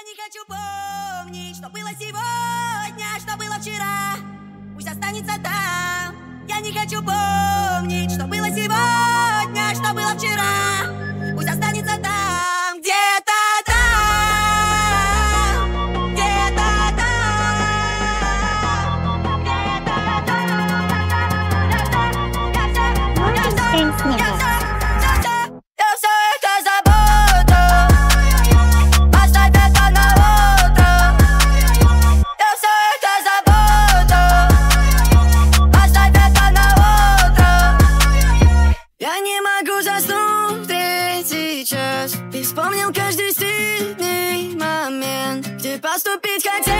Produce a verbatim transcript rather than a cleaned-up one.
Я не хочу помнить, что было сегодня, что было вчера. Пусть останется там. Я не хочу помнить, что было сегодня, что было вчера. Пусть останется там, где-то там, где-то там, где-то там. Ты вспомнил каждый стильный момент, где поступить хотел.